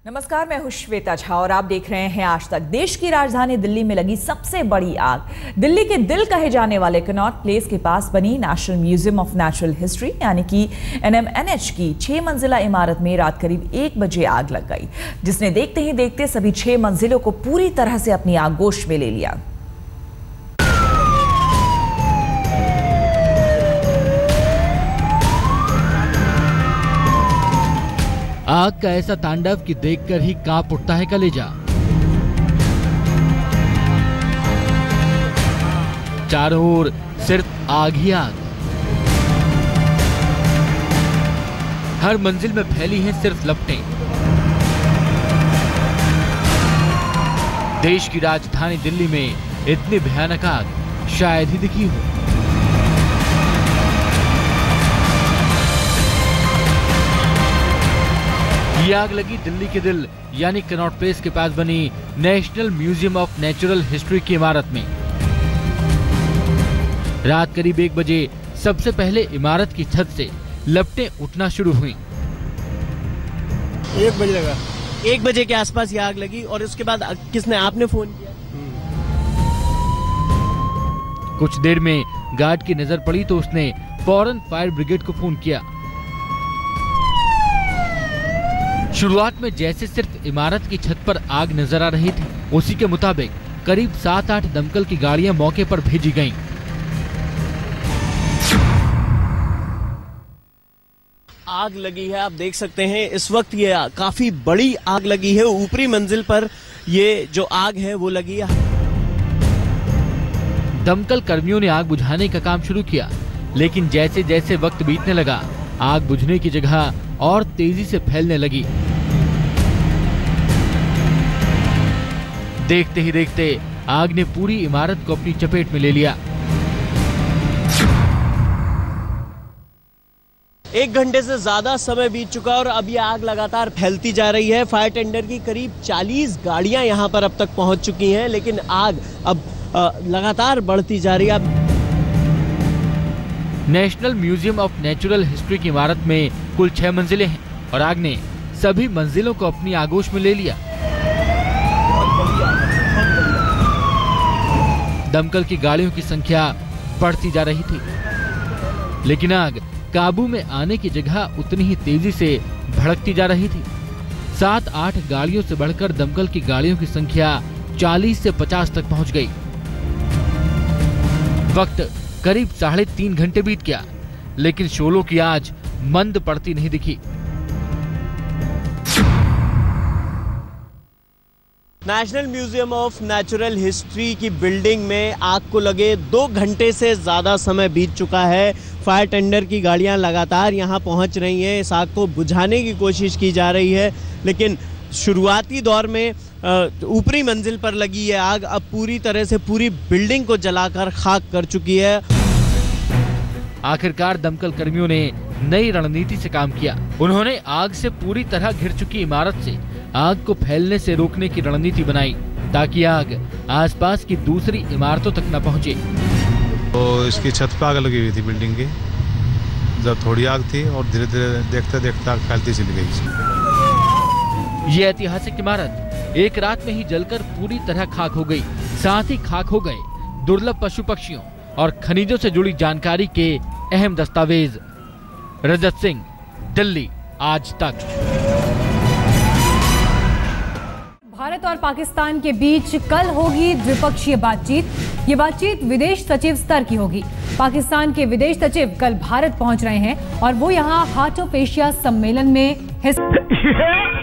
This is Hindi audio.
नमस्कार, मैं हूं श्वेता झा और आप देख रहे हैं आज तक। देश की राजधानी दिल्ली में लगी सबसे बड़ी आग। दिल्ली के दिल कहे जाने वाले कनॉट प्लेस के पास बनी National Museum of Natural History यानी कि NMNH की 6 मंजिला इमारत में रात करीब 1 बजे आग लग गई, जिसने देखते ही देखते सभी 6 मंजिलों को पूरी तरह से अपनी आगोश में ले लिया। आग का ऐसा तांडव कि देखकर ही कांप उठता है कलेजा। चारों ओर सिर्फ आग ही आग। हर मंजिल में फैली हैं सिर्फ लपटें। देश की राजधानी दिल्ली में इतनी भयानक आग शायद ही दिखी हो। ये आग लगी दिल्ली के दिल यानी कनॉट प्लेस के पास बनी National Museum of Natural History की इमारत में। रात करीब 1 बजे सबसे पहले इमारत की छत से लपटें उठना शुरू हुई। 1 बजे लगा। 1 बजे के आसपास ये आग लगी और उसके बाद किसने, आपने फोन किया? कुछ देर में गार्ड की नजर पड़ी तो उसने फौरन फायर ब्रिगेड को फोन किया। शुरुआत में जैसे सिर्फ इमारत की छत पर आग नजर आ रही थी, उसी के मुताबिक करीब 7-8 दमकल की गाड़ियां मौके पर भेजी गईं। आग लगी है, आप देख सकते हैं इस वक्त ये काफी बड़ी आग लगी है। ऊपरी मंजिल पर ये जो आग है वो लगी है। दमकल कर्मियों ने आग बुझाने का काम शुरू किया, लेकिन जैसे जैसे वक्त बीतने लगा, आग बुझने की जगह और तेजी से फैलने लगी। देखते ही देखते आग ने पूरी इमारत को अपनी चपेट में ले लिया। 1 घंटे से ज्यादा समय बीत चुका और अब ये आग लगातार फैलती जा रही है। फायर टेंडर की करीब 40 गाड़ियां यहां पर अब तक पहुंच चुकी हैं, लेकिन आग अब लगातार बढ़ती जा रही है। National Museum of Natural History की इमारत में कुल 6 मंजिलें हैं और आग ने सभी मंजिलों को अपनी आगोश में ले लिया। दमकल की गाड़ियों की संख्या बढ़ती जा रही थी, लेकिन आग काबू में आने की जगह उतनी ही तेजी से भड़कती जा रही थी। 7-8 गाड़ियों से बढ़कर दमकल की गाड़ियों की संख्या 40 से 50 तक पहुंच गई। वक्त करीब 3.5 घंटे बीत गया, लेकिन शोलों की आंच मंद पड़ती नहीं दिखी। National Museum of Natural History की बिल्डिंग में आग को लगे 2 घंटे से ज्यादा समय बीत चुका है। फायर टेंडर की गाड़ियां लगातार यहां पहुंच रही हैं, इस आग को बुझाने की कोशिश की जा रही है, लेकिन शुरुआती दौर में ऊपरी मंजिल पर लगी ये आग अब पूरी तरह से पूरी बिल्डिंग को जलाकर खाक कर चुकी है। आखिरकार दमकल कर्मियों ने नई रणनीति से काम किया। उन्होंने आग से पूरी तरह घिर चुकी इमारत से आग को फैलने से रोकने की रणनीति बनाई, ताकि आग आसपास की दूसरी इमारतों तक न पहुंचे। तो इसकी छत पर आग लगी हुई थी बिल्डिंग की, जब थोड़ी आग थी और धीरे धीरे देखते देखते आग फैलती चली गई। ये ऐतिहासिक इमारत एक रात में ही जलकर पूरी तरह खाक हो गई। साथ ही खाक हो गए दुर्लभ पशु पक्षियों और खनिजों से जुड़ी जानकारी के अहम दस्तावेज। रजत सिंह, दिल्ली, आज तक। भारत और पाकिस्तान के बीच कल होगी द्विपक्षीय बातचीत। ये बातचीत विदेश सचिव स्तर की होगी। पाकिस्तान के विदेश सचिव कल भारत पहुंच रहे हैं और वो यहां हार्ट ऑफ एशिया सम्मेलन में हिस्सा